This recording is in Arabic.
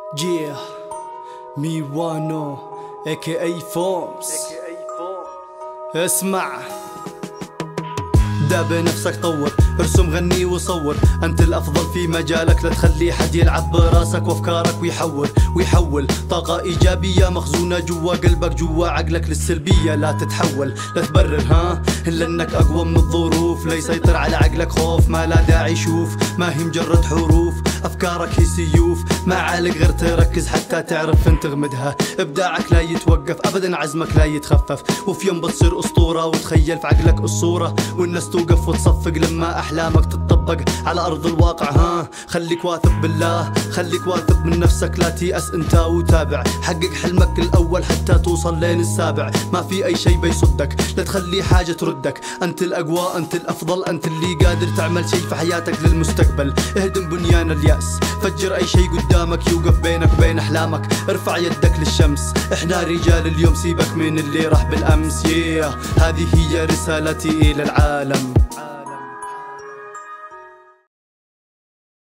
Yeah, ميوانو aka فومس. اسمع، دابة نفسك طور، ارسم غني وصور، انت الافضل في مجالك، لا تخلي حد يلعب براسك وافكارك ويحول طاقة ايجابية مخزونة جوا قلبك جوا عقلك للسلبية، لا تتحول لا تبرر الا انك اقوى من الظروف، لا يسيطر على عقلك خوف ما لا داعي شوف، ما هي مجرد حروف، افكارك هي سيوف، ما عالق غير تركز حتى تعرف فين تغمدها، ابداعك لا يتوقف ابدا، عزمك لا يتخفف، وفي يوم بتصير اسطورة وتخيل في عقلك الصورة، والناس توقف وتصفق لما احلامك تتطبق على ارض الواقع. خليك واثق بالله، خليك واثق من نفسك، لا تيأس انت وتابع، حقق حلمك الاول حتى توصل لين السابع، ما في اي شي بيصدك، لا تخلي حاجة تردك، انت الاقوى انت الافضل، انت اللي قادر تعمل شي في حياتك للمستقبل، اهدم بنيان اليأس، فجر اي شي قدامك يوقف بينك وبين احلامك، ارفع يدك للشمس، احنا رجال اليوم سيبك من اللي راح بالامس، هذه هي رسالتي الى العالم.